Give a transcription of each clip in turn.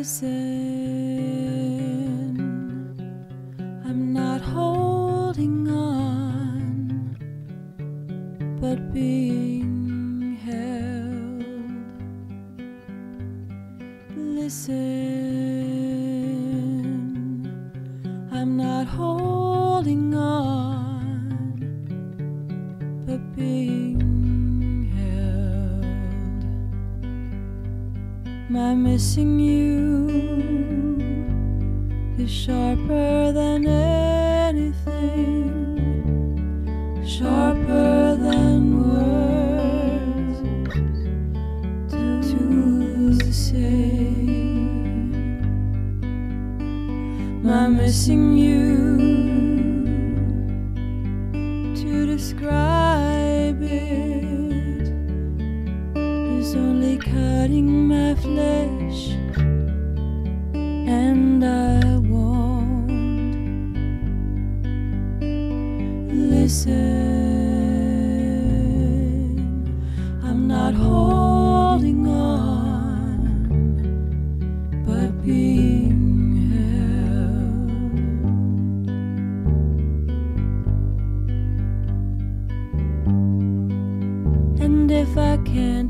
Listen, I'm not holding on, but being held. Listen, I'm not holding on, but being held. My missing you is sharper than anything, sharper than words to say. My missing you, to describe it, is only cutting my flesh, and I won't listen. I'm not holding on, but being held. And if I can't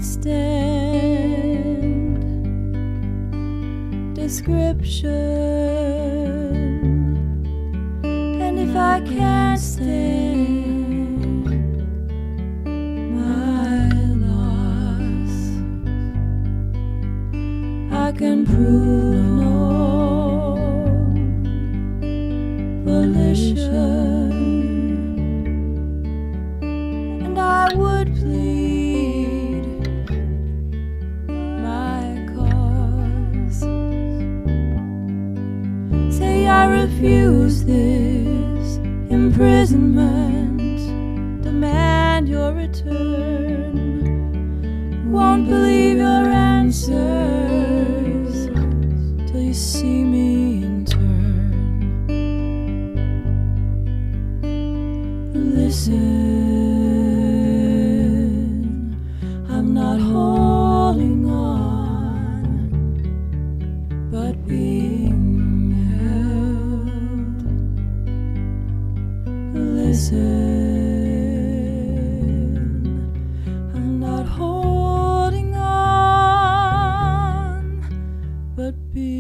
stand description, and if I can't stand my loss, I can prove no volition, and I would plead my cause. Say I refuse this imprisonment, demand your return, won't believe your answers till you see me in turn. Listen, I'm not holding on, but being held. Listen, I'm not holding on, but being